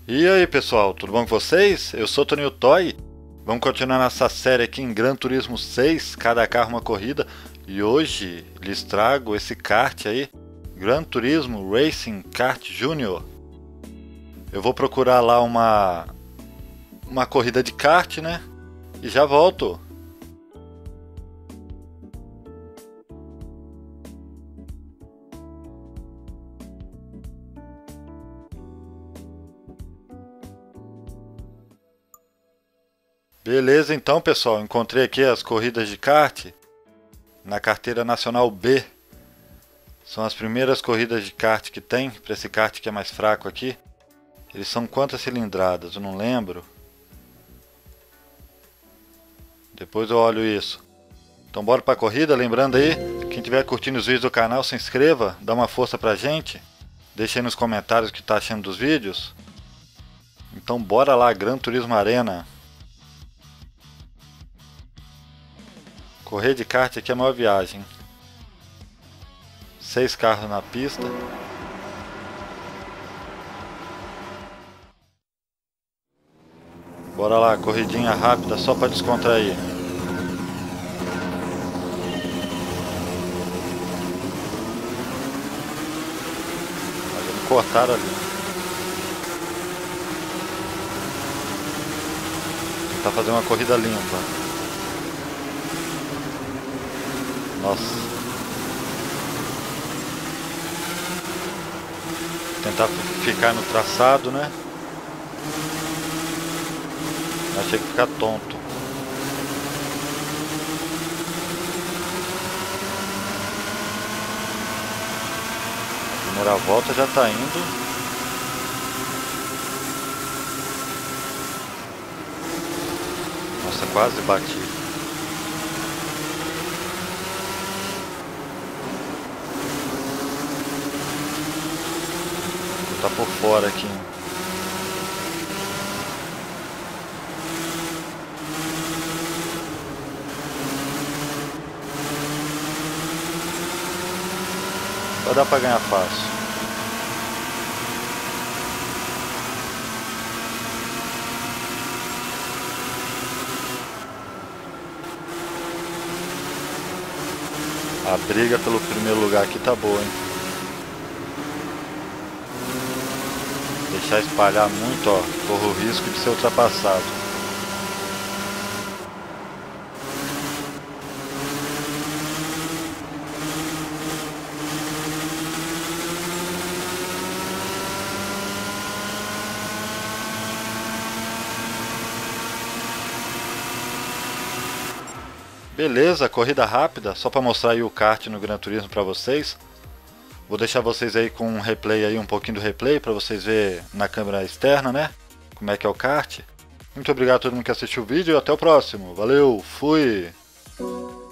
E aí pessoal, tudo bom com vocês? Eu sou Toninho Toy. Vamos continuar nossa série aqui em Gran Turismo 6, cada carro uma corrida. E hoje lhes trago esse kart aí, Gran Turismo Racing Kart Junior. Eu vou procurar lá uma corrida de kart, né? E já volto. Beleza, então pessoal, encontrei aqui as corridas de kart na carteira nacional B. São as primeiras corridas de kart que tem, para esse kart que é mais fraco aqui. Eles são quantas cilindradas? Eu não lembro. Depois eu olho isso. Então bora pra corrida, lembrando aí, quem estiver curtindo os vídeos do canal, se inscreva, dá uma força pra gente. Deixa aí nos comentários o que tá achando dos vídeos. Então bora lá, Gran Turismo Arena. Correr de kart aqui é a maior viagem. 6 carros na pista. Bora lá, corridinha rápida só para descontrair. Mas me cortaram ali. Tentar fazer uma corrida limpa. Nossa. Tentar ficar no traçado, né? Achei que ficar tonto. A primeira volta já tá indo. Nossa, quase bati. Vou tá por fora aqui. Vai dar pra ganhar fácil. A briga pelo primeiro lugar aqui tá boa, hein? Deixar espalhar muito, ó, corro o risco de ser ultrapassado. Beleza, corrida rápida, só para mostrar aí o kart no Gran Turismo para vocês. Vou deixar vocês aí com um replay aí, um pouquinho do replay, para vocês verem na câmera externa, né? Como é que é o kart. Muito obrigado a todo mundo que assistiu o vídeo e até o próximo. Valeu, fui!